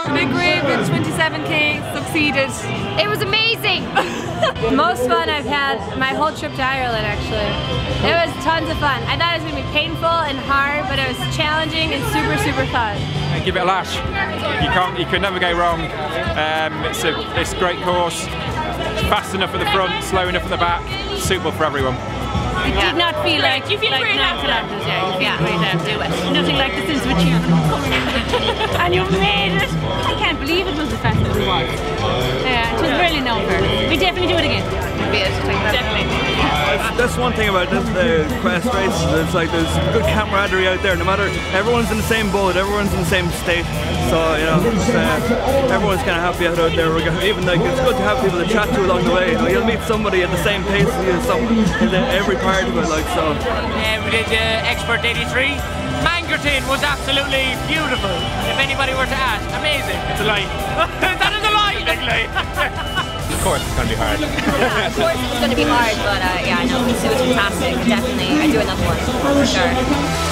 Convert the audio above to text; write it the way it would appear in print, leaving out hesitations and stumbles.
Big Rave in 27k, succeeded. It was amazing! Most fun I've had my whole trip to Ireland, actually. It was tons of fun. I thought it was going to be painful and hard, but it was challenging and super, super fun. Give it a lash. You can never go wrong. It's a great course. Fast enough at the front, slow enough at the back. Suitable for everyone. It did not feel like you feel like great after that. Yeah, you feel great after it. Nothing like the sense of achievement coming in. And you made it. I can't believe it was the fast as it was. Yeah, it was brilliant over. We definitely do it again. Definitely. That's one thing about the Quest races. It's like there's good camaraderie out there. No matter, everyone's in the same boat, everyone's in the same state. So you know, everyone's kind of happy out there. Even like it's good to have people to chat to along the way. You know, you'll meet somebody at the same pace as you, in every part of it. Like so. We did Expert 83. Mangerton was absolutely beautiful. If anybody were to ask, amazing. It's a lie. That is a lie. Big lie. Of course, it's going to be hard. Yeah, of course it was going to be hard, but yeah, no, it was fantastic. Definitely, I'd do another one, for sure.